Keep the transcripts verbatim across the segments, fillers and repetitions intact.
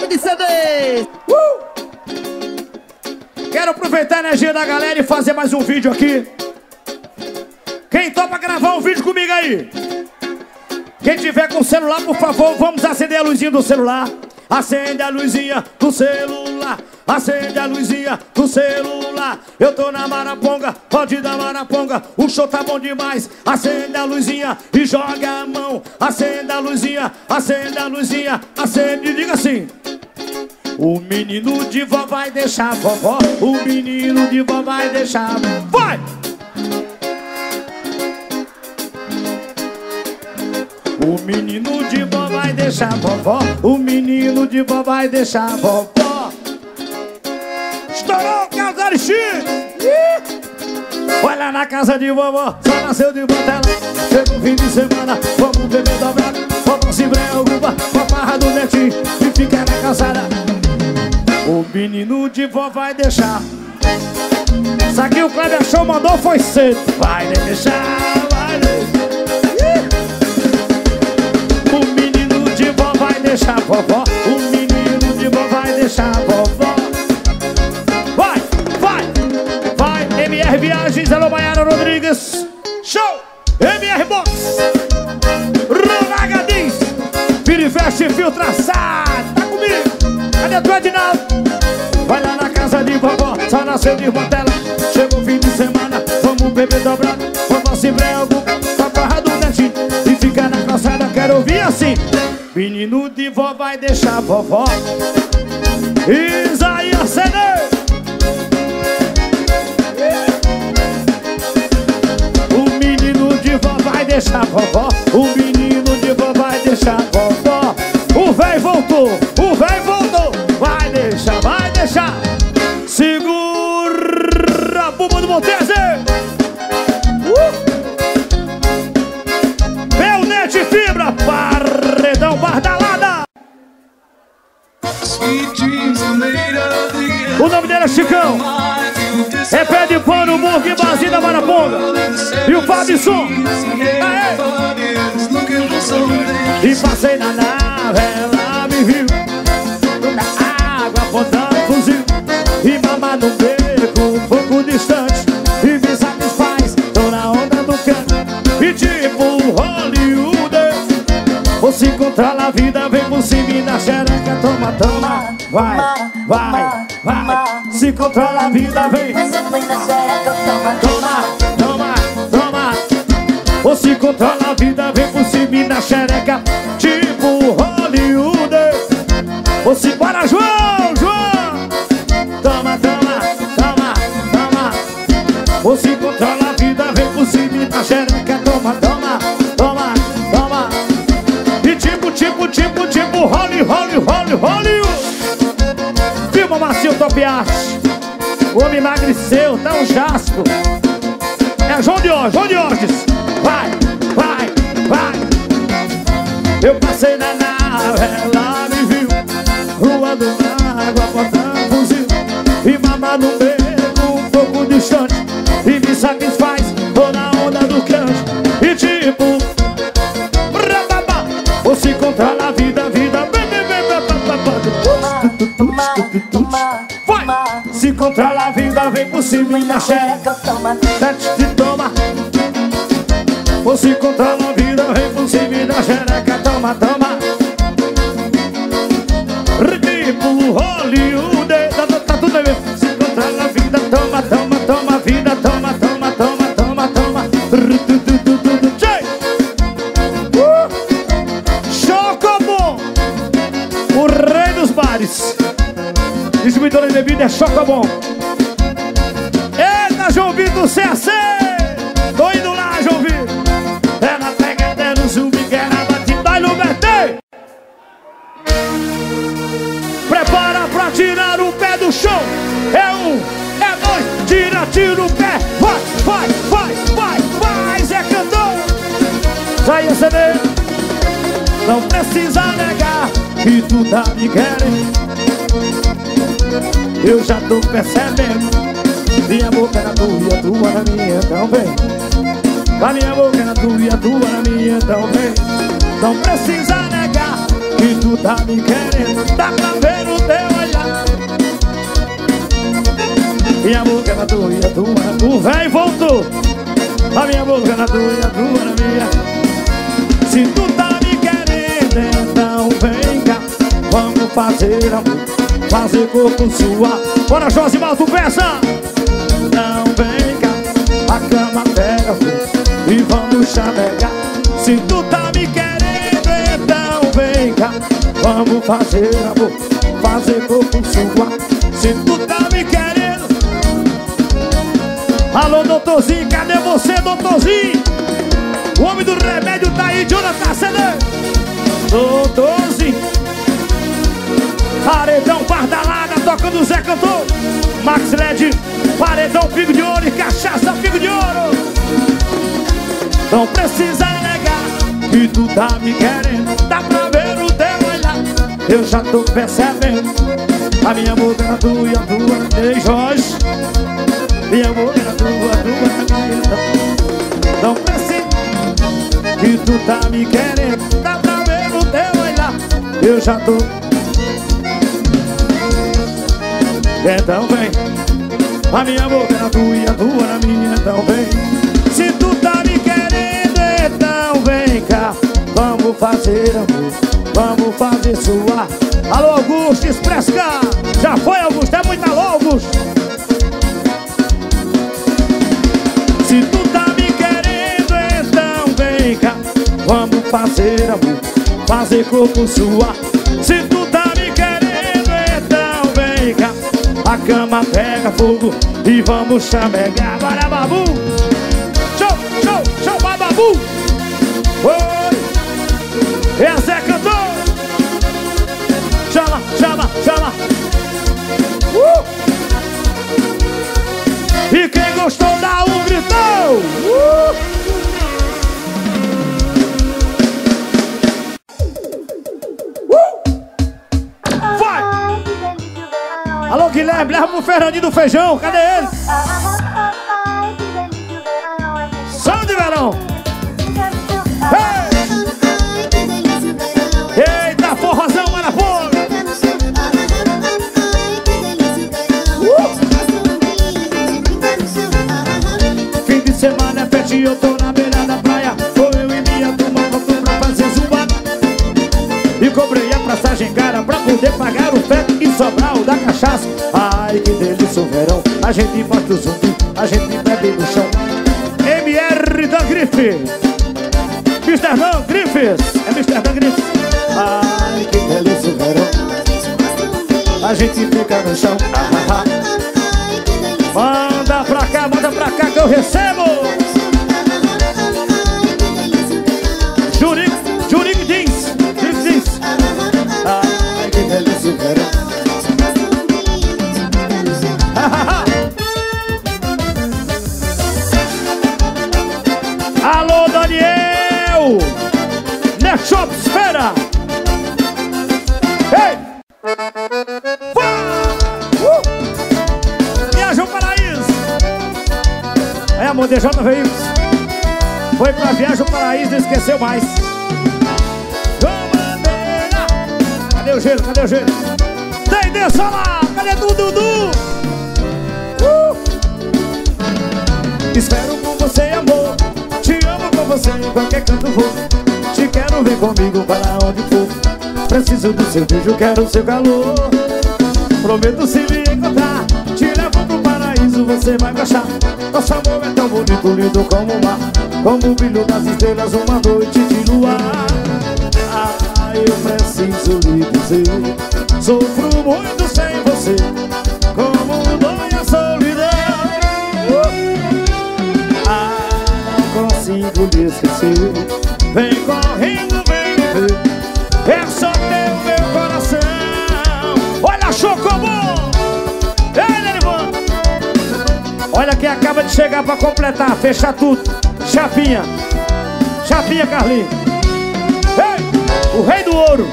loja de C Ds. Uh! Quero aproveitar a energia da galera e fazer mais um vídeo aqui. Quem topa gravar um vídeo comigo aí? Quem tiver com o celular, por favor, vamos acender a luzinha do celular. Acende a luzinha do celular. Acende a luzinha do celular. Eu tô na Maraponga, pode dar Maraponga. O show tá bom demais. Acende a luzinha e joga a mão. Acende a luzinha, acende a luzinha. Acende e diga assim: o menino de vó vai deixar a vovó. O menino de vó vai deixar. Vai! O menino de vó vai deixar a vovó. O menino de vó vai deixar a vovó. Estourou o Casal X. Vai lá na casa de vovó, só nasceu de botela. Chega o fim de semana, vamos beber dobrado. Vovó se preocupa com a barra do netinho e fica na calçada. O menino de vó vai deixar. Isso aqui o Kleber Show mandou foi cedo. Vai deixar, vai deixar. O menino de vó vai deixar a vovó. O menino de vó vai deixar a vovó. Vai, vai, vai. M R Viagens, alô Maiara Rodrigues. Show, M R Box. Ronaga Diz, Piriveste Filtração. Tá comigo? Cadê tu, Edinaldo? Vai lá na casa de vovó, só nasceu de irmã dela. Chegou o fim de semana, vamos beber dobrado. Vovó se preocupa com a barra do netinho e fica na calçada. Quero ouvir assim: menino de vó vai deixar a vovó. Isaías Ceder. O menino de vó vai deixar a vovó. O menino de vó vai deixar a vovó. O véi voltou, o véi voltou. Vai deixar, vai deixar. Segura a buba do Montese. Belnet Fibra, paredão Bardalada. O nome dele é Chicão. É pé de pano, burro e barzinho da Maraponga. E o Fabson. E passei na nave, ela me viu na água apontando fuzil. E mamar no beco um pouco distante. E me satisfaz, tô na onda do canto. E tipo Hollywood, você controla a vida, vem por cima e na xereca. Toma, toma, vai, vai, vai. Se controla a vida, vem. Toma, toma, toma. Você controla a vida, vem por cima e na xereca. Tipo Hollywood. Você para, João, João. Toma, toma, toma, toma. Você controla a vida, vem por cima e na xereca. Toma, toma, toma, toma. E tipo, tipo, tipo, tipo Holly, Holly, Holly, Hollywood. Filma Macio Top Art. O homem emagreceu, tá um jaspo. É João de Orges, João de Orges. Vai, vai, vai. Eu passei na nave, ela me viu voando na água, apontando fuzil. E mamar no beco um pouco distante. E me satisfaz, tô na onda do canto. E tipo você controla a vida, a vida. Vai! Se controla a vida, vem por cima e na xereca. Te toma. Você controla a vida, vem por cima e na xereca. Toma, toma. Tipo Hollywood. Tá, tá tudo bem. Se controla a vida, toma, toma, toma. Vida, toma, toma, toma, toma, toma. Chocobom, o rei dos bares. Distribuidora de bebida é Chocobom. Eita, João Vitor, C A C. Tô indo lá, João Vitor. É na pegada, é no zumbi, que é na batida. Vai no B T. Prepara pra tirar o pé do chão. É um, é dois, tira, tira o pé. Vai, vai, vai, vai, vai, Zé Cantor. Sai essa vez. Não precisa negar que tu tá me querendo. Eu já tô percebendo. Minha boca é na tua e a tua na minha, então vem. A minha boca é na tua e a tua na minha, então vem. Não precisa negar que tu tá me querendo. Dá pra ver na tua e a tua na minha. O véi voltou. A minha boca na tua e a tua na minha. Se tu tá me querendo, então vem cá. Vamos fazer amor, fazer corpo suar. Bora, Josimal, tu peça. Não vem cá, a cama pega fogo e vamos chavegar. Se tu tá me querendo, então vem cá. Vamos fazer amor, fazer corpo suar. Se tu tá me querendo. Alô, doutorzinho, cadê você, doutorzinho? O homem do remédio tá aí, Jonathan C D. Doutorzinho. Paredão Pardalada, tocando o Zé Cantor. Max Led, paredão Pico de Ouro e cachaça Pico de Ouro. Não precisa negar que tu tá me querendo. Dá pra ver o teu olhar, eu já tô percebendo. A minha boca na tua e a tua na minha. Jorge, minha boca na tua, a tua na minha. Não precisa que tu tá me querendo. Dá pra ver o teu olhar, eu já tô. Então vem, a minha boca na tua e a tua na minha. Então vem, se tu tá me querendo, então vem cá. Vamos fazer amor, vamos fazer suar. Alô, Augusto, Expressca. Já foi, Augusto, é muito alô, Augusto. Se tu tá me querendo, então vem cá. Vamos fazer amor, fazer corpo suar. Se tu tá me querendo, então vem cá. A cama pega fogo e vamos chamegar. Bora, babu. Show, show, show, babu. Oi. É Zé Cantor. Chama, chama, chama. uh. E quem gostou dá um gritão. uh. Alô, Guilherme, leva pro Fernandinho do Feijão, cadê ele? Som de verão. Ei! Eita, forrozão, maravilha. uh! Fim de semana é festa e eu tô na beira da praia. Vou eu e minha turma voltou pra fazer zumba. E cobrei a passagem cara pra poder pagar o frete e sobrar o da cachaça. Ai, que delícia o verão. A gente mostra o zumbi, a gente bebe no chão. M R da Grife. mister Dan Grifes. É mister Dan Grifes. Ai, que delícia o verão. A gente fica no chão. ah, ah, ah. Manda pra cá, manda pra cá que eu recebo. Juric, Juric Jeans. Juric Jeans. Ai, que delícia o verão. Alô, Daniel! Next Shop Esfera! Ei! Uh! Viaja ao Paraíso! Aí, amor, D J Veículos. Foi pra Viagem ao Paraíso, não esqueceu mais. Cadê o gelo? Cadê o gelo? Tem dessa lá! Cadê o Dudu? Uh! Espero por você, amor. Te amo com você em qualquer canto vou. Te quero ver comigo para onde for. Preciso do seu beijo, quero o seu calor. Prometo se me encontrar, te levo pro paraíso, você vai gostar. Nosso amor é tão bonito, lindo como o mar, como o brilho das estrelas, uma noite de luar. Ah, eu preciso lhe dizer, sofro muito sem você, como dói a solidão. Consigo lhe esquecer. Vem correndo, vem me ver. É só teu meu coração. Olha, Chocobom. Ei, Nerivan. Olha quem acaba de chegar pra completar, fechar tudo. Chapinha. Chapinha, Carlinhos. Ei, o rei do ouro.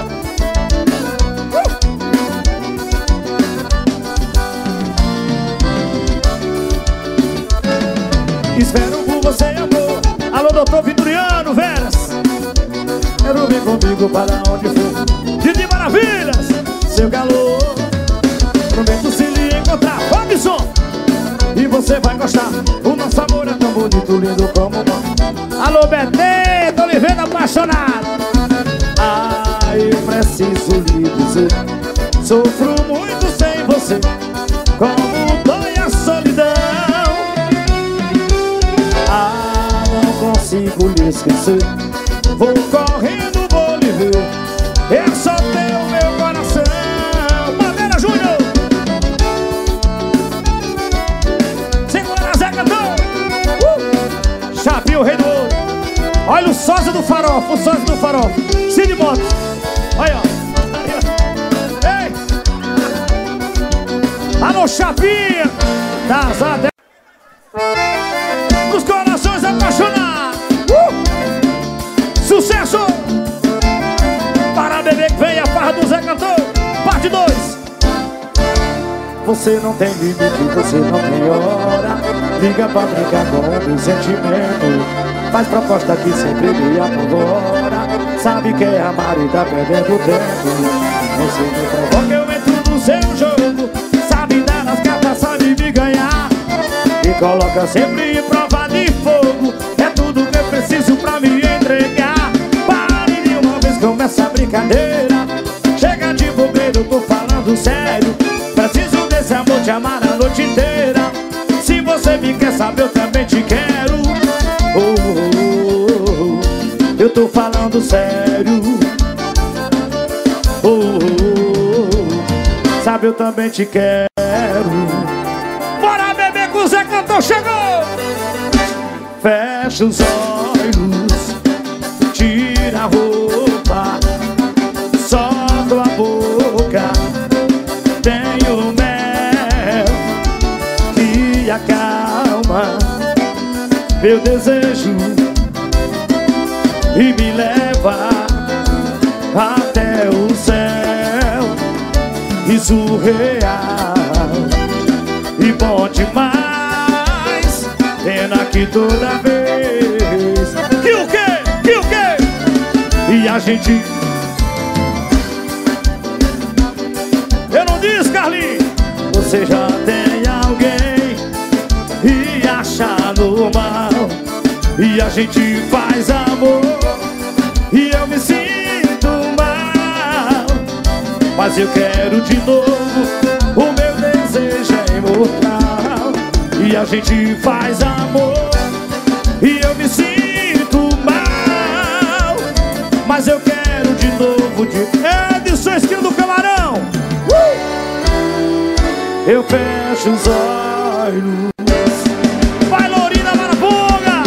uh. Espero por você, amor. Alô, doutor Vitoriano Veras. Quero vir comigo para onde for. Didi Maravilhas, seu calor. Prometo se lhe encontrar. Robson. você vai gostar. O nosso amor é tão bonito, lindo como uma. Alô, Betê, tô lhe vendo apaixonado. Ah, eu preciso lhe dizer, sofro muito sem você, como dói a solidão. Ah, não consigo lhe esquecer, vou correndo, vou lhe ver, é só teu meu coração. Bandeira Júnior, segura Zé Cantão. uh! Chapinho, o rei do ouro. Olha o sósia do farofa, o sósia do farofa, Cid Motos. Olha, ó. Ei! Alô, Chapinha! Das adeptas dos corações apaixonados. uh! Sucesso! Para bebê que vem a farra do Zé Cantor, parte dois. Você não tem limite, você não tem hora, liga pra brincar com o meu sentimento. Faz proposta que sempre me apavora, sabe que é amar e tá perdendo tempo. Você me provoca, eu entro no seu jogo, sabe dar as cartas, sabe me ganhar, e coloca sempre em prova de fogo. É tudo que eu preciso pra me entregar. Pare de uma vez, começa a brincadeira, chega de bobeira, eu tô falando sério. Preciso desse amor, te amar a noite inteira. Se você me quer saber, eu também te quero. Oh, oh, oh, eu tô falando sério. Oh, oh, oh, sabe, eu também te quero. Bora beber com o Zé Cantor, chegou! Fecha os olhos, tira a roupa, solta a boca, tem o mel que acalma meu desejo e me leva até o céu. Riso real e bom demais, pena que toda vez que o quê? Que o quê? E a gente... Eu não disse, Carlinhos? Você já tem alguém e acha normal, e a gente faz amor e eu me sinto mal, mas eu quero de novo, o meu desejo é imortal. E a gente faz amor e eu me sinto mal, mas eu quero de novo. De Edson, esquina do Camarão. uh! Eu fecho os olhos. Vai, Lorina Maraponga!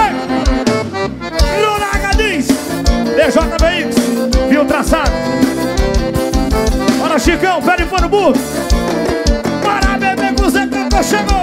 Ei! Lunaga diz! D J V X, viu traçado? Bora, Chicão, pede para o burro. Para beber com o Zé Cantor, chegou!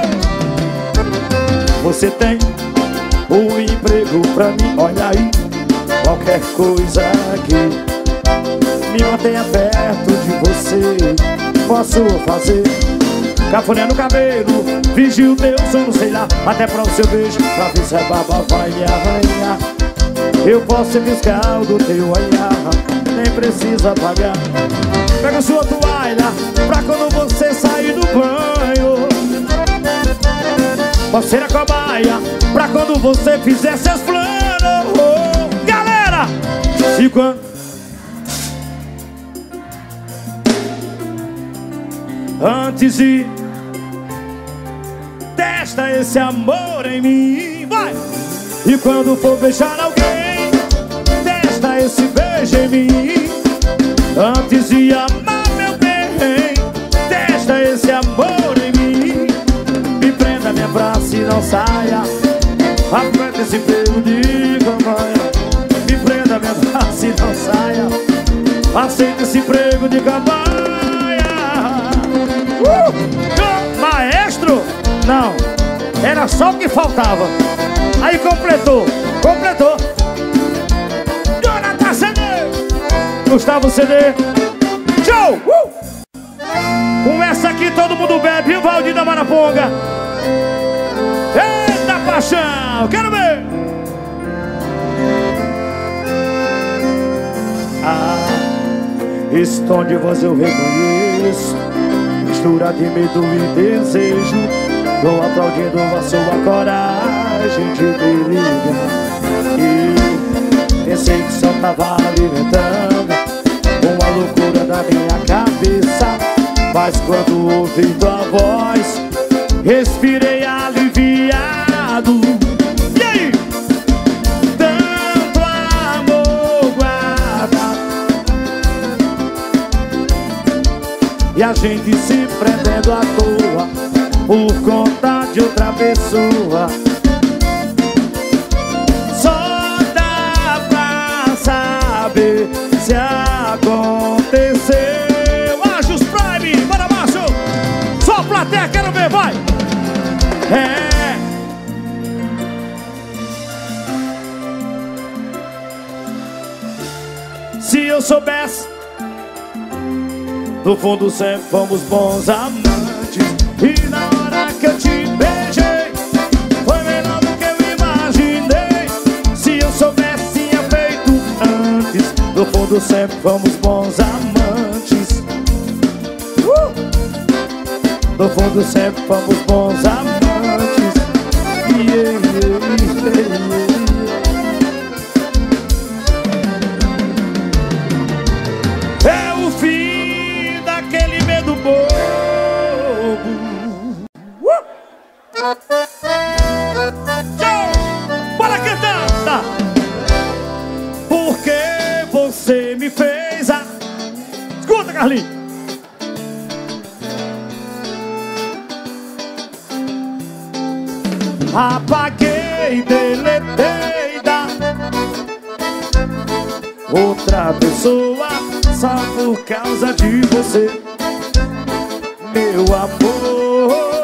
Você tem um emprego pra mim, olha aí. Qualquer coisa que me mantenha perto de você, posso fazer. Cafuné no cabelo, vigio teu sono, sei lá, até pra o seu beijo, pra ver se a baba vai me arranhar. Eu posso ser fiscal do teu olhar, nem precisa pagar. Pega sua toalha pra quando você sair do banho. Posso ser a cobaia pra quando você fizer seus planos. Oh, galera! E quando... Antes de... Testa esse amor em mim, vai! E quando for beijar alguém, testa esse beijo em mim. Antes de amar meu bem, testa esse amor em mim. Me prenda, me abrace e não saia, aperta esse pelo de campanha. Me prenda, me abrace e não saia, aceita esse prego de campanha. uh! Maestro? Não, era só o que faltava. Aí completou, completou. Jonathan C D, Gustavo C D. Show! Uh! Com essa aqui todo mundo bebe, viu, Valdir da Maraponga? Eita paixão, quero ver. Ah, esse tom de voz eu reconheço, mistura de medo e desejo. tô aplaudindo a sua coragem de me ligar. E pensei que só tava alimentando uma loucura da minha cabeça, mas quando ouvi tua voz, respirei aliviado. E aí? Tanto amor guardado, e a gente se prendendo à toa por conta de outra pessoa. Só dá pra saber se aconteceu. Anjos Prime, bora baixo. Só a plateia, quero ver, vai. É. Se eu soubesse, no fundo sempre fomos bons amantes, e na hora que eu te beijei foi melhor do que eu imaginei. Se eu soubesse, tinha feito antes. No fundo sempre fomos bons amantes. uh! No fundo sempre fomos bons amantes. yeah, yeah, yeah. É o fim daquele medo bobo. Bora cantar! Tá. Porque você me fez a... Escuta, Carlinhos! Apaguei, deletei da outra pessoa só por causa de você, meu amor.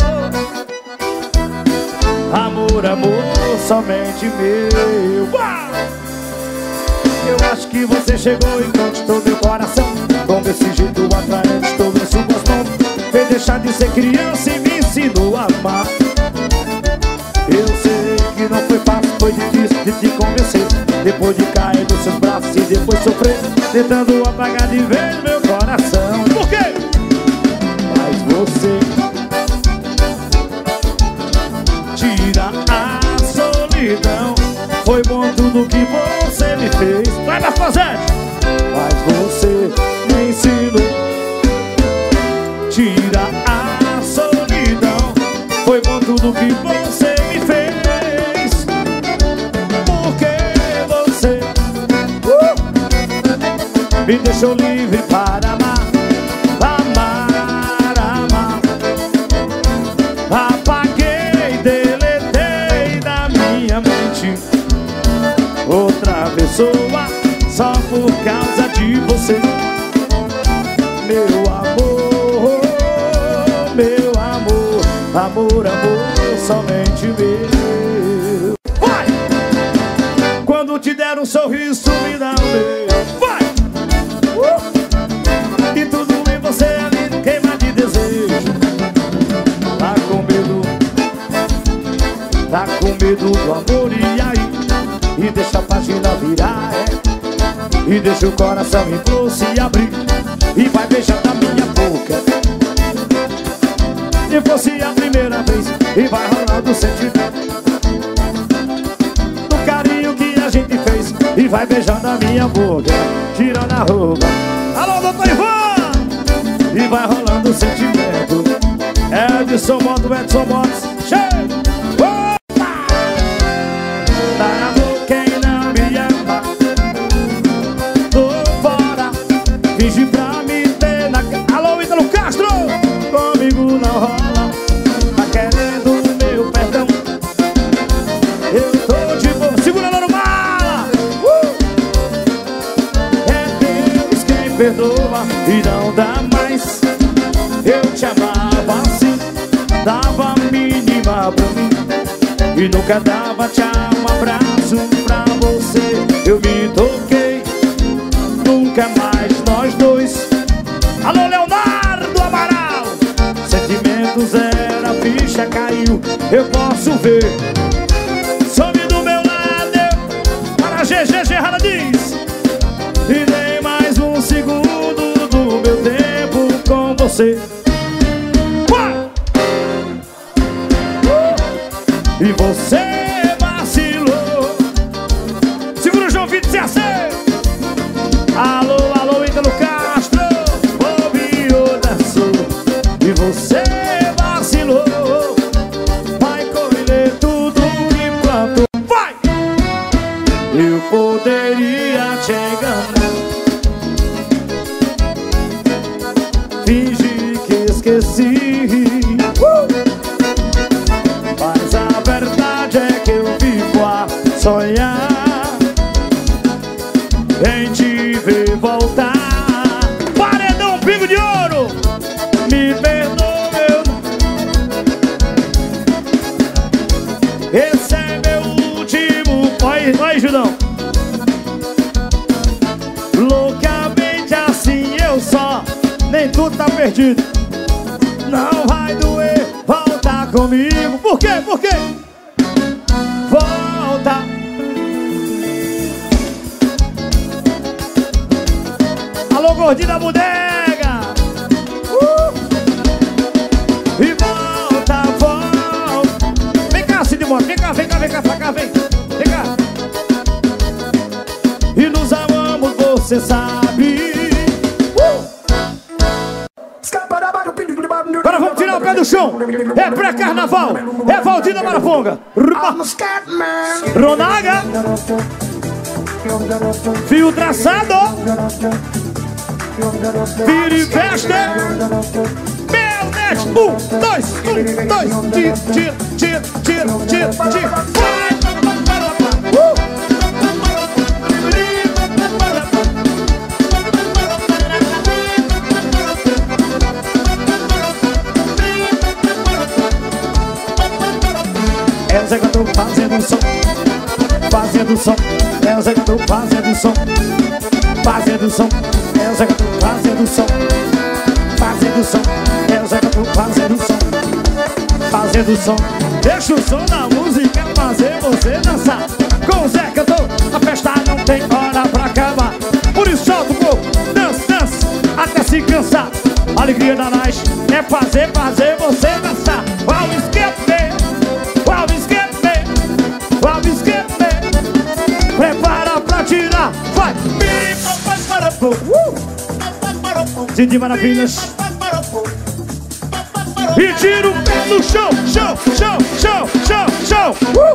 Amor, amor, somente meu. Uau! Eu acho que você chegou e conquistou meu coração com esse jeito atraente, todo isso gostou. Fez deixar de ser criança e me ensinou a amar. Eu sei que não foi fácil, foi difícil de te convencer, depois de cair nos seus braços e depois sofrer, tentando apagar de vez meu coração. Por quê? Mas você tira a solidão. Foi bom tudo que você me fez. Vai lá fazer! Mas você me ensinou. Tira a solidão. Foi bom tudo que você me fez. Porque você uh, me deixou livre para amar. Amar, amar. Apaguei, deletei da minha mente outra pessoa só por causa de você, meu amor, meu amor. Amor, amor, somente meu. Vai! Quando te der um sorriso, me dá um beijo. Vai! Uh! E tudo em você ali queima de desejo. Tá com medo, tá com medo do amor, e aí? E deixa a página virar, é. E deixa o coração em flor se abrir, e vai beijar na minha boca. Se fosse a primeira vez, e vai rolar do sentimento, do carinho que a gente fez, e vai beijando a minha boca, tirando a roupa. Alô, doutor Ivan! E vai rolando o sentimento. Edson Motos, Edson Motos, cheio! Opa! Tá amor quem não me ama, tô fora, finge pra me ter na... Alô, Ítalo Castro! Comigo não rola, tá querendo meu perdão. Eu tô de boa, segura no mala. uh! É Deus quem perdoa e não dá mais. Eu te amava assim, dava a mínima pra mim, e nunca dava tchau, um abraço pra você. Eu me toquei, nunca mais nós dois. Alô, Leonardo Amaral! Sentimentos era, a ficha caiu, eu posso ver. Some do meu lado, eu, para G G Gerrada diz, e nem mais um segundo do meu tempo com você. Uai! você vacilou. Segura o João Vitor dezesseis. Alô, alô, Ítalo Castro. Bobeou, dançou e você vacilou. Vai colher tudo que plantou. Vai! Eu poderia te enganar, fingir que esqueci, uh! Mas a verdade é que eu vivo a sonhar em te ver voltar. Paredão Pingo de Ouro, me perdoa, meu. Esse é meu último. Oi, oi, Judão. Loucamente assim eu só, nem tudo tá perdido. Não vai doer voltar comigo. Por quê? Por quê? Volta. Alô, gordinho da bodega. uh! E volta, volta. Vem cá, Cid Moto. Vem cá, vem cá, vem cá, pra cá, vem. Vem cá. E nos amamos, você sabe. Agora vamos tirar o pé do chão. É pré-carnaval. É Valdir da Maraponga. Ronaga. Fio traçado. Firiveste. Belnet. Um, dois, um, dois. Tira, tira, tira, tira, tira, tira. Uh! É o Zé Cantor fazendo som, fazendo som. É o Zé Cantor fazendo som, fazendo som. É o Zé Cantor fazendo som, fazendo som. É o Zé Cantor fazendo som, fazendo som. Deixa o som da música fazer você dançar. Com o Zé Cantor, a festa não tem hora pra acabar. Por isso solta o corpo, dança, dança, até se cansar. A alegria da night é fazer, fazer você dançar. Vai o esquema. Prepara pra tirar, vai! Uh! Didi Maravilhas. E tira o pé no chão, chão, chão, chão, chão, chão. Uh!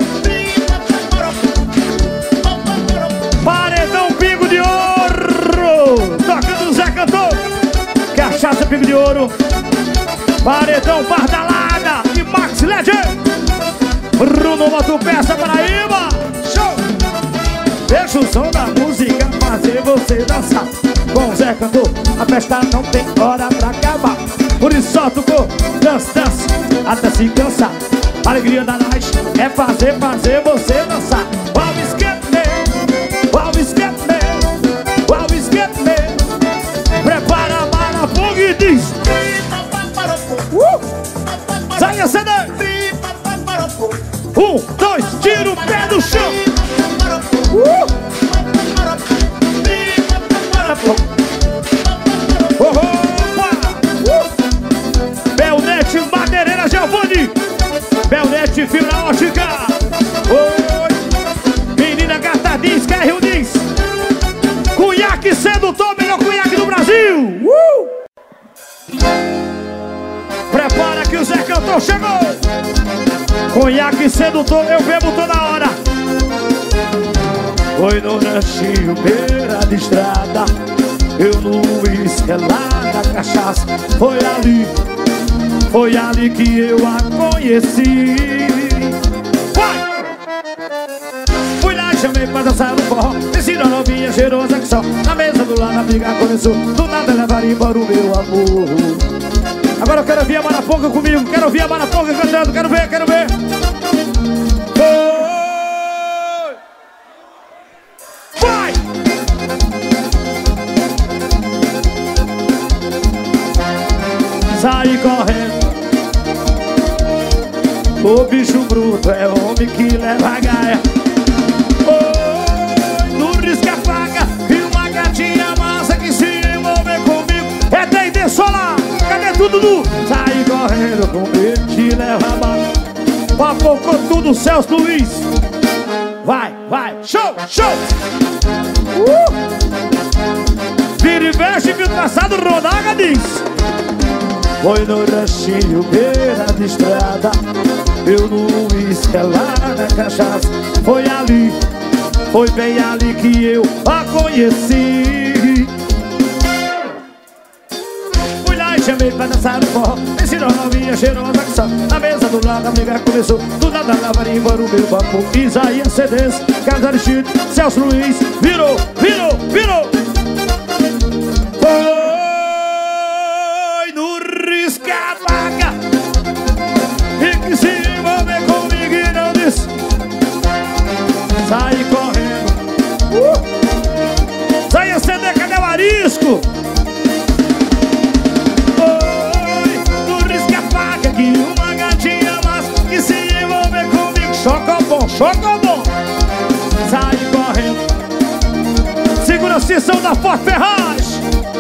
Paredão Pingo de Ouro. Toca do Zé Cantor. Cachaça Pingo de Ouro. Paredão Bardalada e Max Legend. Bruno Moto Peça Paraíba. Show! Deixa o som da música fazer você dançar. Com o Zé Cantor, a festa não tem hora pra acabar. Por isso solta o corpo, dança, dança, até se cansar. A alegria da night é fazer, fazer você dançar. Wow, esquema, wow, esquema, wow, esquema. Prepara a Maraponga e diz uh! Sai a C D. Um, dois, tira o pé do chão. Uh! Opa! Uh! Belnet, Madeireira Giovanni. Belnet, fibra ótica. Oi! Menina Gata diz, Carril diz. Cunhaque sedutor, melhor cunhaque do Brasil. Uh! Prepara que o Zé Cantor chegou. Conhaque sedutor, eu bebo toda hora. Foi no ranchinho, beira de estrada. Eu no uísque, lá na cachaça. Foi ali, foi ali que eu a conheci. Vai! Fui lá e chamei pra dançar no forró. Desci na novinha cheirosa que só na mesa do lado a briga começou. Do nada levar embora o meu amor. Agora eu quero ouvir a Maraponga comigo. Quero ouvir a Maraponga cantando. Quero ver, quero ver. Oi! Vai! Sai correndo. O bicho bruto é homem que leva a gaia. Oi! No risco a faca. E uma gatinha massa que se envolver comigo. É D e D Solar. Cadê tudo nu? Sai correndo com medo de levar a bala. Papocou tudo, Celso Luiz. Vai, vai, show, show. uh! Vira e veste, viu traçado, Rodaga diz. Foi no ranchinho, beira de estrada, eu no uísque, lá na cachaça. Foi ali, foi bem ali que eu a conheci. Fui lá e chamei pra dançar no forró, ensinou novinha cheirosa que só na mesa do lado a briga começou. Do nada dava embora o meu papo. Isaías Cedes, Casa Aristides, Celso Luiz. Virou, virou, virou. Foi no risca-vaga e que se envolver comigo e não disse. Saí correndo. uh! Saí a ceder, cadê o arisco? Foi no risca-vaga que uma gatinha massa que se envolver comigo. Choca bom, choca bom. Saí correndo. Segura a sessão da Forte Ferraz.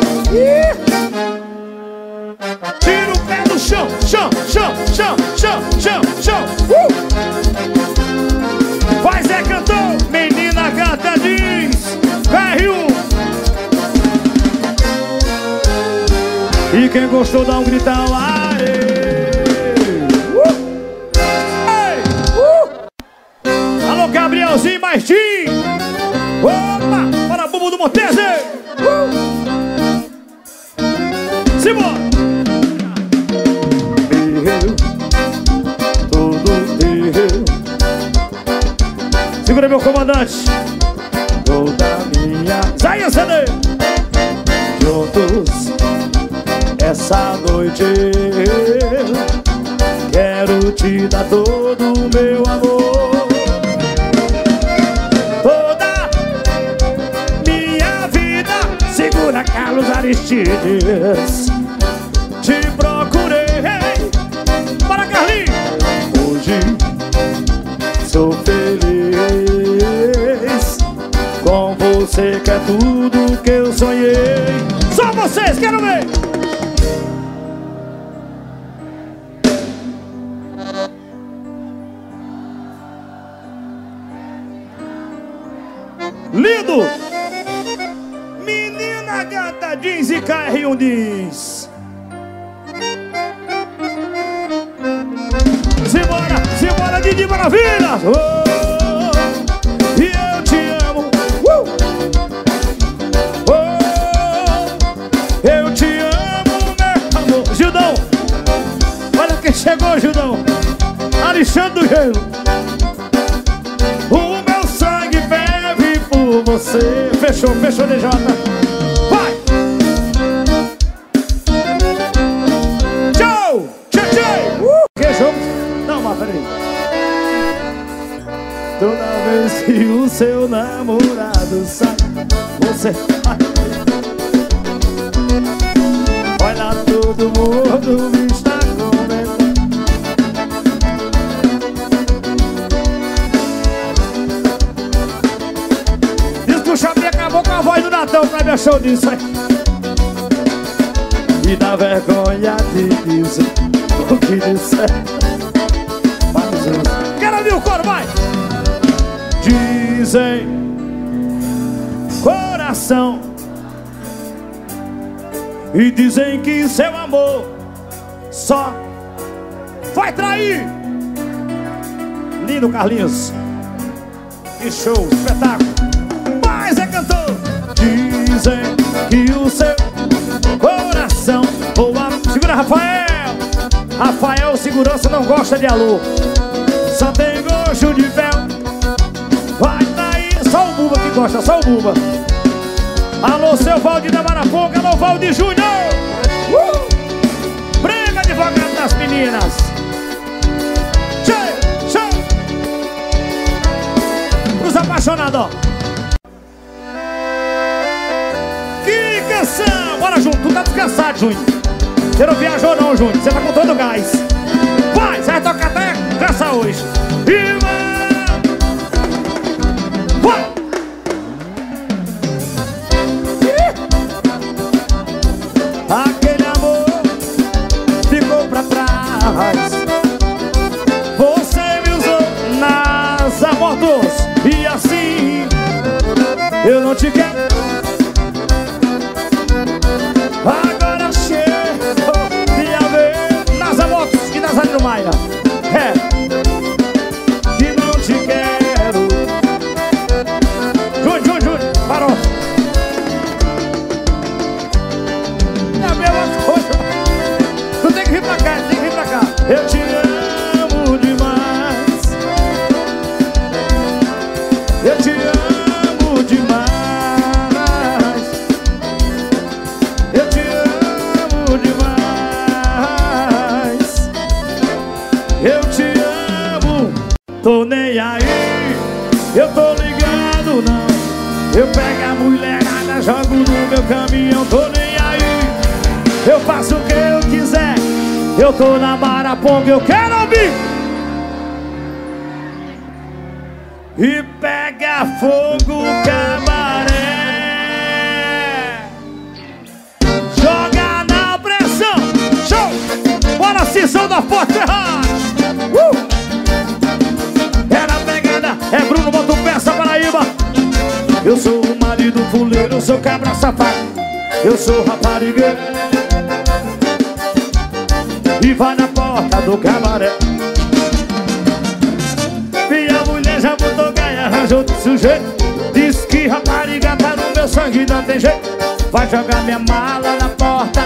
Tira o pé do chão, chão, chão, chão, chão, chão, chão. uh! Vai Zé cantou, menina gata diz K R um. E quem gostou dá um gritão aê. uh! Ei, uh! Alô Gabrielzinho Martim. Opa, para Bubu do Montese. uh! Simbora! Eu, tudo eu. Segura meu comandante. Toda minha Isaías C D. Juntos essa noite eu quero te dar todo o meu amor. Toda minha vida. Segura Carlos Aristides. Te procurei. Para Carlinhos. Hoje sou feliz com você, que é tudo que eu sonhei. Só vocês, quero ver. Lindo. Menina gata diz e K R um diz. Simbora, simbora, Didi Maravilha. Oh, e eu te amo. uh! Oh, eu te amo, meu amor. Gildão, olha quem chegou, Gildão. Alexandre do Gelo. O meu sangue bebe por você. Fechou, fechou, D J. Vai. Tchau, tchau, tchau. uh! Que jogo. Não, mas peraí. Toda vez que o seu namorado sai, você olha, todo mundo me está comentando. Diz que o Xavier acabou com a voz do Natal pra me achar disso aí. E dá vergonha de dizer o que disser. Quero ouvir o coro, vai! Dizem coração e dizem que seu amor só vai trair. Lindo, Carlinhos. Que show, espetáculo. Mas é cantor. Dizem que o seu coração voa. Segura, Rafael. Rafael, segurança, não gosta de alô. Só tem gosto de véu. Vai daí, só o Buba que gosta, só o Buba. Alô, seu Valdir da Maraponga, alô, Valdir Júnior. uh! Briga advogado das meninas. Tchê, tchê. Pros apaixonados, ó. Que canção. Bora, Júnior, tu tá descansado, Júnior. Você não viajou não, Júnior, você tá com todo o gás. Vai, você vai tocar até cansa hoje. E vai. Vai. Aquele amor ficou pra trás. Você eu não te quero. Agora chegou minha vez. Nasa Motos e Nazário Maia. É, que não te quero. Júnior, Júnior, Júnior, parou. É a mesma coisa. Tu tem que vir pra cá, tem que vir pra cá. Eu te amo demais. Eu te amo demais. Eu te amo demais. Eu te amo. Tô nem aí. Eu tô ligado não. Eu pego a mulherada, jogo no meu caminhão. Tô nem aí. Eu faço o que eu quiser. Eu tô na Maraponga, eu quero ouvir. E pega fogo o cabaré. Joga na pressão. Show! Bora, Cisão da Forte Ferraz. uh! Era pegada, é Bruno Boto Peça, Paraíba. Eu sou o marido fuleiro, eu sou cabra safado. Eu sou raparigueiro. E vai na porta do cabaré. Minha mulher já botou gaia, arranjou de sujeito. Diz que rapariga tá no meu sangue, não tem jeito. Vai jogar minha mala na porta.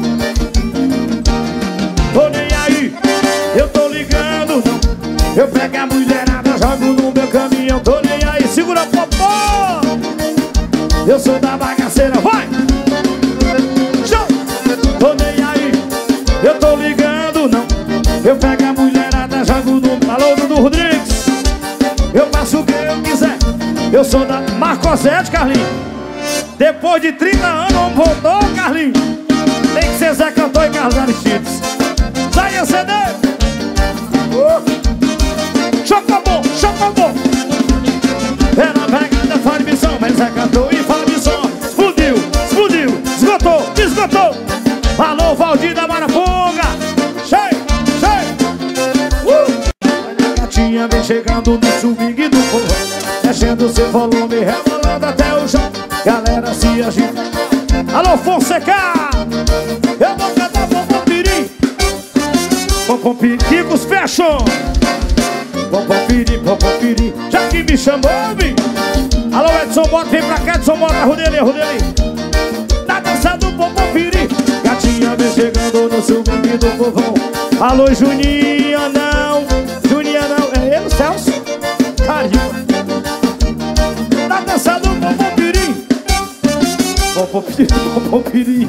Tô nem aí, eu tô ligando não. Eu pego a mulherada, jogo no meu caminhão. Tô nem aí, segura a popó. Eu sou da bagaceira, vai! Show! Tô nem aí, eu tô ligando não. Eu pego a mulherada, jogo no... Alô, Dudu Rodrigues. Eu faço o que eu quiser. Eu sou da Marcosete, Carlinhos. Depois de trinta anos, não voltou, Carlinhos. Tem que ser Zé Cantor e Carlos Aristides. Sai a C D. uh. Choca bom, choca bom. Era pegada, fala de missão. Mas Zé Cantor e fala de som. Explodiu, explodiu, esgotou, esgotou. Alô, Valdir da Maraponga. Cheio, cheio. uh. Gatinha vem chegando no swing do forró, mexendo seu volume, rebolando até o chão. Galera se agita. Alô, Fonseca. Eu vou cantar Pompom-Piri. Pompom-Piricos Fashion. Pompom-Piri, Pompom-Piri. Já que me chamou, vem. Alô, Edson Mota, vem pra cá, Edson Mota. Rudeli, Rudeli. Na dança do Pompom-Piri. Gatinha vem chegando no swing do povão. Alô, Juninha, não. Juninha, não. É ele, Celso? Carinho. Na dança do Pompom-Piri. Pompom-Piri, Pompom-Piri.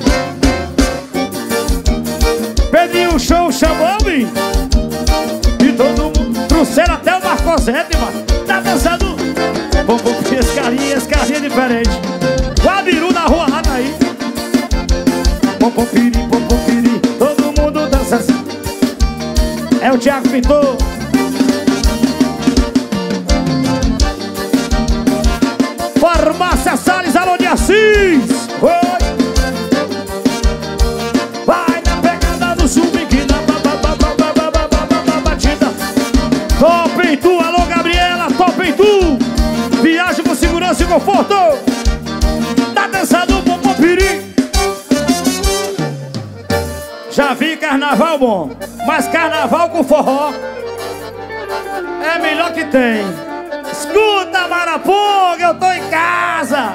Pedrinho, show, chamou-me. E todo mundo trouxeram até o Marcosete, mano. Tá dançando. Pompom-Piri, esse carinha, esse carinha é diferente. Guabiru na rua, lá daí. Pompom-Piri, Pompom-Piri. Todo mundo dança assim. É o Thiago Pintor. Farmácia Salles, alô de Assis. Oi. Vai na pegada do swing, na batida. Top em tu, alô Gabriela, top em tu. Viagem com segurança e conforto. Tá dançando Pompom-Piri. Já vi carnaval bom, mas carnaval com forró é melhor que tem. Escuta, Maraponga, eu tô em casa.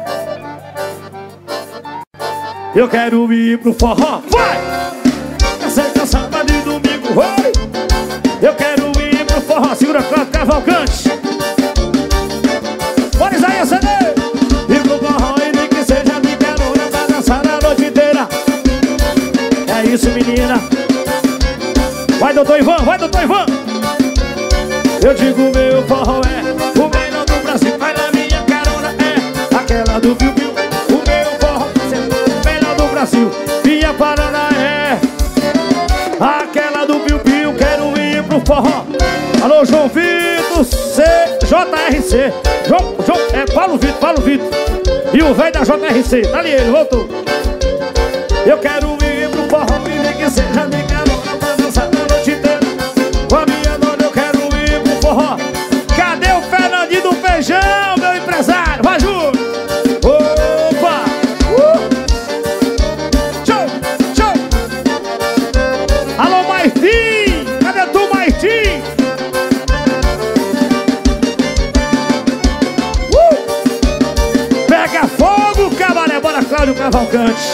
Eu quero ir pro forró, vai! Essa é cansada de domingo, vai! Eu quero ir pro forró, segura canto, Cavalcante. Bora, Isaías C D! Ir pro forró e nem que seja de carona pra dançar a noite inteira. É isso, menina. Vai, doutor Ivan, vai, doutor Ivan. Eu digo meu forró é o melhor do Brasil, mas na minha carona é aquela do Piu Piu. O meu forró é o melhor do Brasil, minha Paraná é aquela do Piu Piu. Quero ir pro forró. Alô, João Vitor, C, J R C. João, João, é Paulo Vitor, Paulo Vitor. E o velho da J R C, tá ali ele, voltou. Eu quero ir pro forró e nem que seja de carona pra dançar a noite inteira. Com a minha dona eu quero ir pro forró. Cadê o Fernandinho do Feijão, meu empresário? Vai, Ju! Martim! Cadê tu, Martim? Uh! Pega fogo, cabaré. Bora, Cláudio Cavalcante.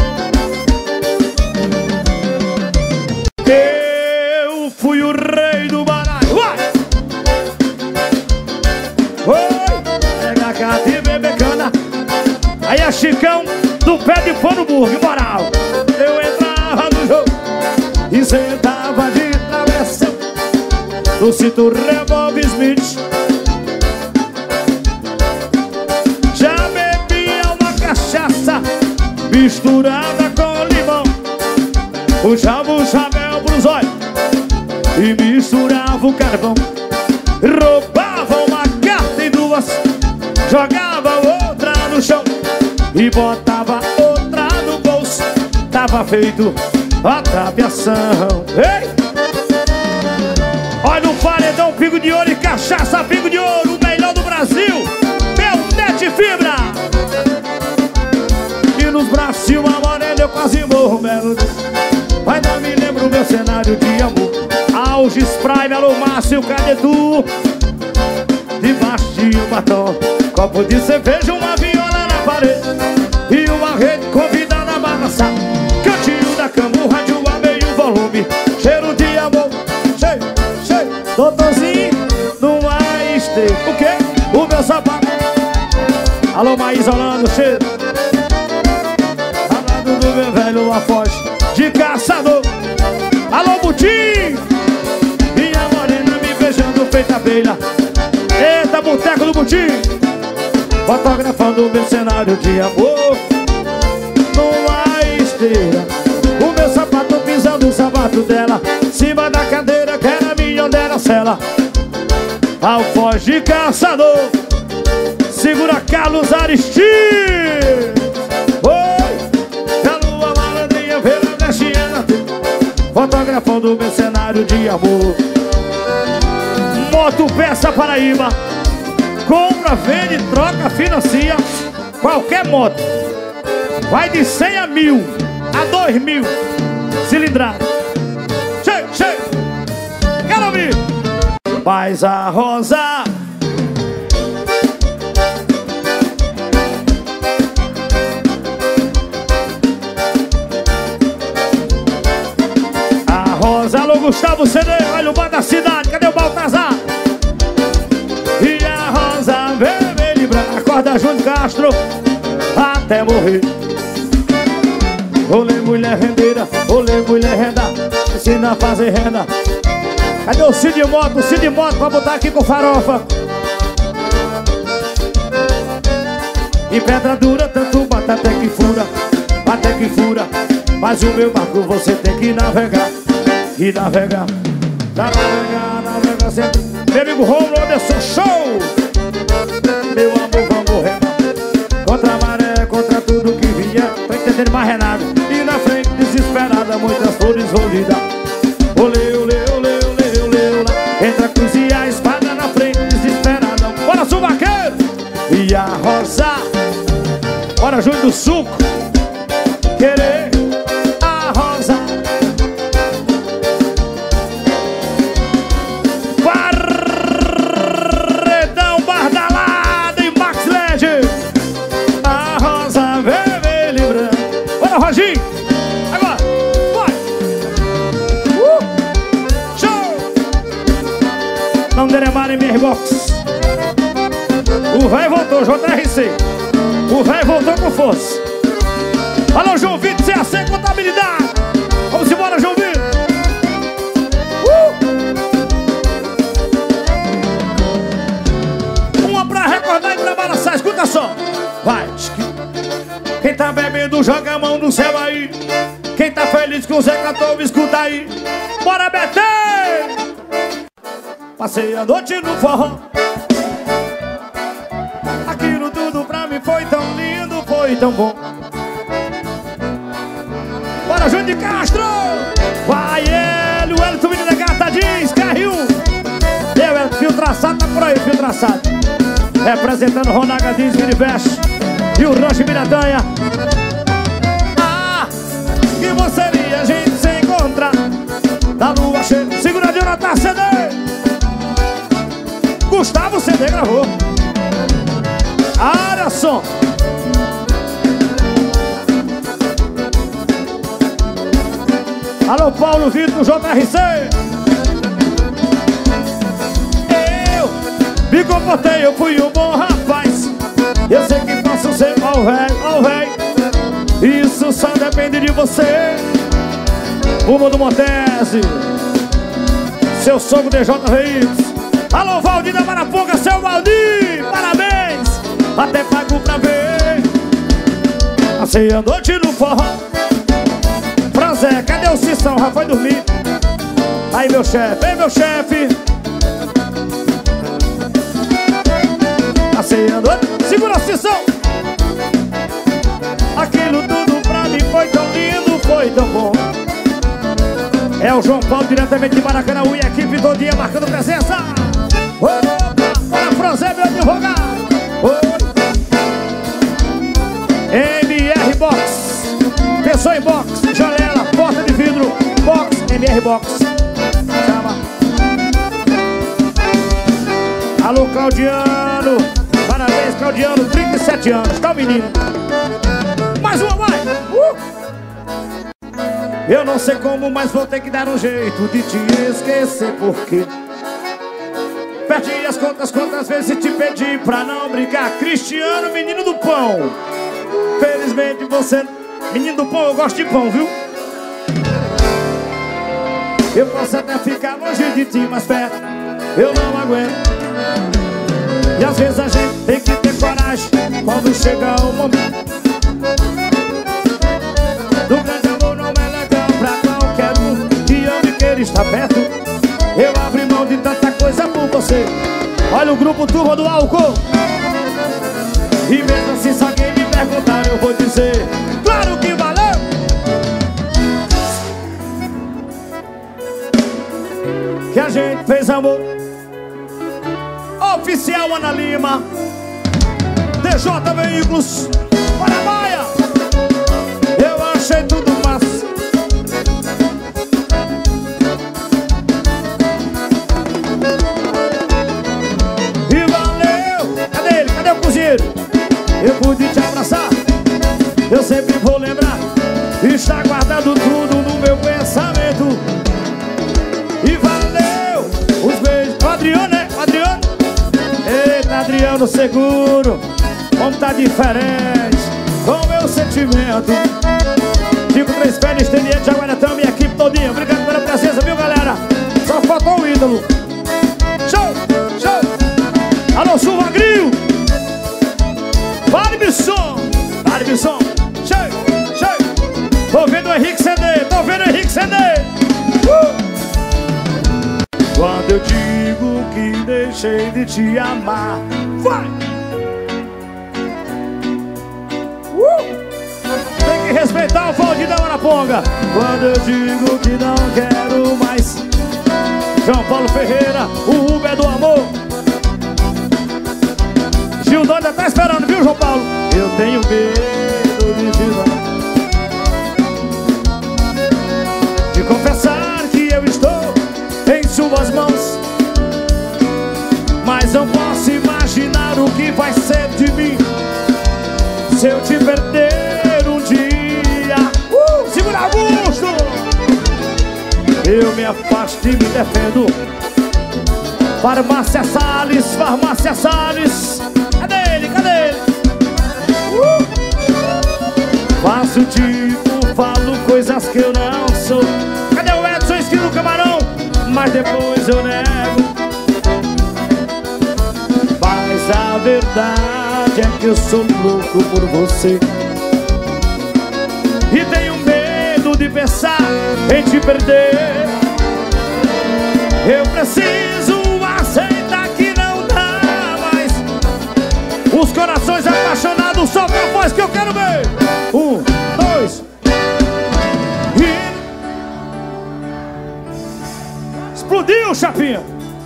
Eu fui o rei do baralho. Vai! Oi! Pega a carta e bebe cana. Aí é Chicão do pé de pano burro, moral. Eu entrava no jogo e sentava de travessão no cinto revólver Smith. Já bebia uma cachaça misturada com limão. Puxava o chapéu pros olhos e misturava o carvão. Roubava uma carta em duas, jogava outra no chão e botava outra no bolso. Tava feito a tapeação. Ei! Olha no paredão, pingo de ouro e cachaça, pingo de ouro, o melhor do Brasil. Beltete Fibra. E nos braços uma morena eu quase morro, belo. Ainda me lembro meu cenário de amor. Alges Prime, alô Márcio, cadê tu? Debaixo de um batom, copo de cerveja, uma viola na parede e uma rede convidada a balançar. Cantinho da cama, o rádio a meio volume. Cheiro de amor, cheio, cheio. Doutorzinho, numa esteira. O quê? O meu sapato. Alô Maísa Holanda, cheiro. Ao lado do meu velho Lafoge de caçador. Alô Butim. Minha morena me beijando feita abelha. Eita, boteco do Butim. Fotografando meu cenário de amor numa esteira. O meu sapato pisando o sapato dela, cima da cadeira que era minha, onde era a cela. Alfoge de caçador, segura Carlos Aristides. Oi, a lua malandrinha pela brechinha, fotografando meu cenário de amor. Moto Peça Paraíba. Compra, vende, troca, financia qualquer moto. Vai de cem a mil, a dois mil cilindrada. Cheio, cheio. Quero ouvir. Faz a rosa. A rosa, alô Gustavo C D, olha o bar da cidade, cadê o Baltazar? E a rosa vermelha e branca, acorda Júnior Castro até morrer. Olê mulher rendeira, olê mulher renda, ensina a fazer renda. Cadê o Cid Moto, o Cid Moto pra botar aqui com farofa. E pedra dura, tanto bate até que fura, até que fura. Mas o meu barco você tem que navegar, e navegar, navegar, navegar sempre. Meu amigo Romulo Anderson, show! Meu amor, vamos remar contra a maré, contra tudo que vier. Tô entendendo mais Renato. E na frente, desesperada, muitas flores vou lhe dar. Olê, olê, olê, olê, olê, olê. Entra a cruz e a espada na frente, desesperada. Bora, sul vaqueiro! E a rosa. Bora, Júlio do Suco. Querer a rosa. Paredão Bardalado e Max Led. A rosa vermelha e branca. Bora, Roginho. Agora, vai. Uh. Show. Não deremar em Mirbox. O velho voltou, J R C. O velho voltou com força. Alô, João Vitor, C A C Contabilidade. Vamos embora, João Vitor. Uh! Uma pra recordar e pra balançar, escuta só. Vai. Quem tá bebendo, joga a mão no céu aí. Quem tá feliz com o Zé Cantor, escuta aí. Bora, B T! Passei a noite no forró. Aquilo tudo pra mim foi tão lindo, foi tão bom. Bora, Júnior de Castro! Vai ele, o Elton Menino da Gata diz, K R um. Eu, é fio traçado, tá por aí, fio traçado. Representando Ronaga diz, Minivest e o Rancho Miradanha. Ah, que bom seria a gente se encontrar. Dá no C D, gravou. Área som. Alô, Paulo Vitor, J R C. Eu me comportei, eu fui um bom rapaz. Eu sei que posso ser ó véi, ó véi. Isso só depende de você. Uma do Montese, seu sogro D J Reis. Alô, Valdir da Maraponga, seu Valdir, parabéns. Até pago pra ver. Passei a noite no forró. Franzé, cadê o Cissão? Já foi dormir. Aí, meu chefe, ei, meu chefe. Passei a noite. Segura a Cissão. Aquilo tudo pra mim foi tão lindo, foi tão bom. É o João Paulo, diretamente de Maracanã, e a equipe todo dia marcando presença. Opa, para Franzé, meu advogado. Oi. M R Box. Pensou em box, janela, porta de vidro. Box, M R Box. Chama. Alô, Claudiano. Parabéns, Claudiano, trinta e sete anos. Tá o menino. Mais uma, vai. Uh. Eu não sei como, mas vou ter que dar um jeito de te esquecer, porque perdi as contas quantas vezes te pedi pra não brincar. Cristiano, menino do pão. Felizmente você, menino do pão, eu gosto de pão, viu? Eu posso até ficar longe de ti, mas perto eu não aguento. E às vezes a gente tem que ter coragem quando chega o momento. Do grande amor não é legal pra qualquer um que ame e queira estar perto. Eu abri mão de tanta coisa por você. Olha o grupo Turma do Álcool. E mesmo assim, se alguém me perguntar, eu vou dizer: claro que valeu! Que a gente fez amor. Oficial Ana Lima, D J Veículos, Paraguaia. Eu achei tudo massa. E valeu! Cadê ele? Cadê o cozinheiro? Eu pude te abraçar. Eu sempre vou lembrar. Está guardado tudo no meu pensamento. E valeu! Os beijos. O Adriano, né? O Adriano. Eita, Adriano seguro. Como tá diferente com o meu sentimento. Digo três pés, expediente, Jaguaretão, minha equipe todinha. Obrigado pela presença, viu, galera? Só faltou o ídolo. Show, show. Alô, Silvagrio. Vale Bisson. Vale Bisson. Cheio, cheio. Tô vendo o Henrique C D. Tô vendo o Henrique C D. Uh! Quando eu digo que deixei de te amar, vai! Uh! Tem que respeitar o Valdir da Maraponga. Quando eu digo que não quero mais. João Paulo Ferreira, o Uber do amor. Gildão ainda tá esperando, viu, João Paulo? Eu tenho medo de te dar, de confessar que eu estou em suas mãos, mas não posso imaginar o que vai ser de mim se eu te perder um dia. Uh, segura Augusto! Eu me afasto e me defendo. Farmácia Salles, Farmácia Salles. Cadê ele? Cadê ele? Uh! Faço tipo, falo coisas que eu não sou. Cadê o Edson Esquilo Camarão? Mas depois eu nego. Mas a verdade é que eu sou louco por você e tenho medo de pensar em te perder. Eu preciso aceitar que não dá mais. Os corações apaixonados, só pra voz que eu quero ver. Um, dois. E... explodiu, Chapinha.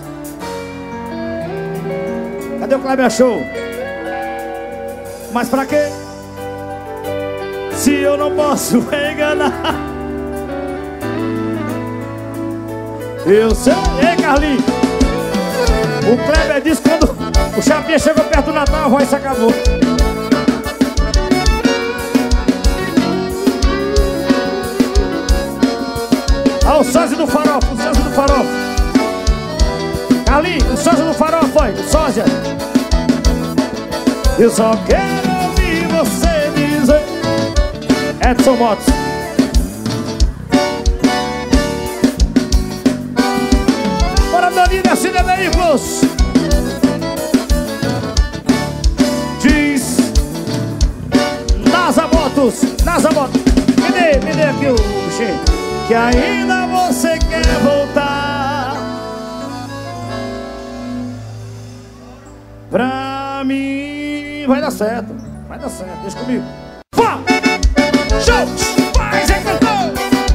Cadê o Kleber Show? Mas pra quê? Se eu não posso enganar. Eu sei. Ei, Carlinhos, o Kleber disse quando O Chapinha chegou perto do Natal, a voz se acabou. Olha o sósia do farofa, o sósia do farofa. Carlinhos, o sósia do farofa aí, o sósia. Eu só quero ouvir você dizer. Edson Motos. Bora, Danilo, assina veículos. Diz Nasa Motos, Nasa Motos. Me dê, me dê aqui o bichinho. Que ainda você quer voltar pra mim. Vai dar certo, vai dar certo, deixa comigo. Vá! Show! Vai, Zé Cantor!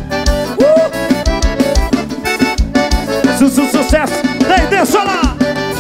Uh! Su, su, sucesso! Desde solar!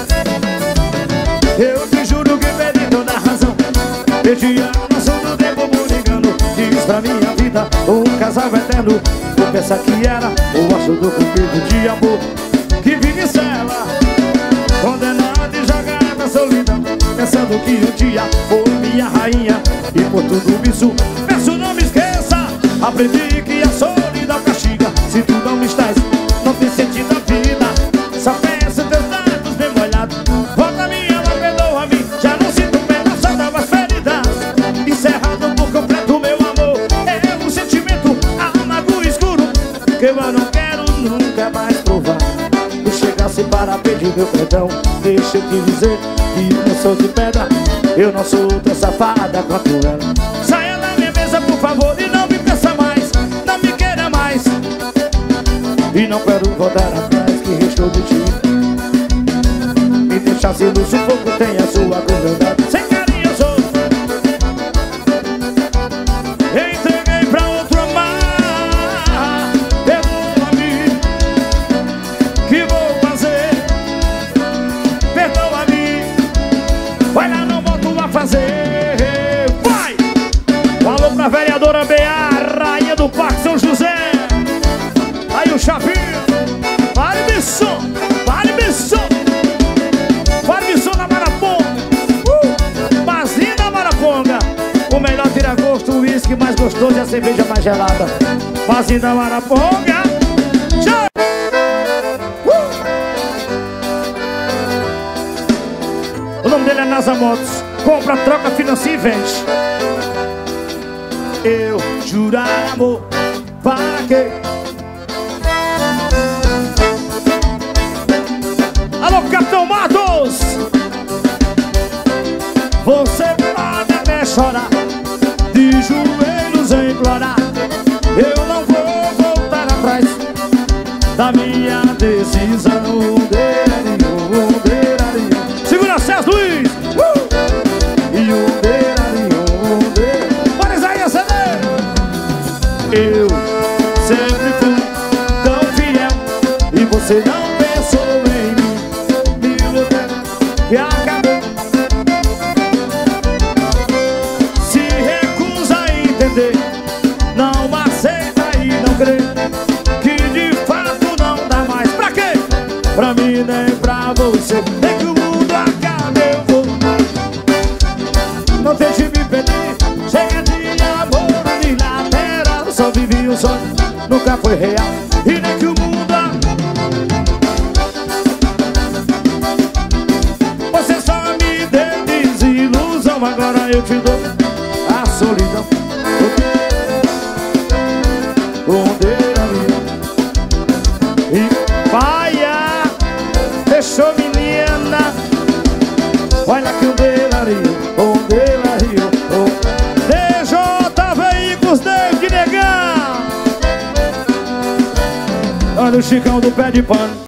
Eu te juro que perdi toda a razão. Perdi a noção do tempo por engano. Diz pra minha vida um casal eterno. Vou pensar que era o aço do cupido de amor que vive em cela, condenado e jogado na solidão, pensando que um dia foi minha rainha. E por tudo isso, peço não me esqueça. Aprendi que a solidão castiga. Se tu não me estás, não tem sentido a vida. Só peço teus dados bem molhados. Volta minha alma, perdoa-me. Já não sinto pena, só novas feridas. Encerrado por completo meu amor. É um sentimento amargo e escuro que eu não quero nunca mais provar. Tu chegasse para pedir meu perdão. Deixa eu te dizer que eu não sou de pedra. Eu não sou tão safada quanto ela. Saia da minha mesa, por favor, e não me peça mais. Não me queira mais. E não quero voltar atrás, que restou de ti. Me deixasse no sufoco, tem a sua crueldade. Sem carinho eu sou. Entreguei pra outro amar. Perdoa-me. Que vou fazer? Perdoa-me. Vai lá, não volto a fazer. Vai! Falou pra vereadora B A, rainha do Parque São José. Aí o Chapinha. Vale missão, vale missão. Vale missão na Maraponga. Uh! Mazinha na Maraponga. O melhor tira-gosto, o uísque mais gostoso e a cerveja mais gelada. Mazinha na Maraponga. Tchau! Uh! O nome dele é Nasa Motos. Compra, troca, financia e vende. Eu jurar amor, para quê? Alô, Capitão Matos! Você pode até chorar, de joelhos implorar. Eu não vou voltar atrás da minha decisão. Segura, César Luiz! Uh! E o Bora, Isaías, C D! Eu sempre fui tão fiel e você não pensou em mim. Me iludiu e acabou. Se recusa a entender, não aceita e não crê que de fato não dá mais. Pra quê? Pra mim nem pra você. Nem que o mundo acabe eu vou. Não tente me perder. Chega de amor unilateral. Só vivi um sonho, nunca foi real. E nem que o mundo a... Você só me deu desilusão. Agora eu te dou a solidão. E paia, deixou menina. Olha que o delario, o delario, o D J Veículos, David Negão. Olha o Chicão do pé de pano.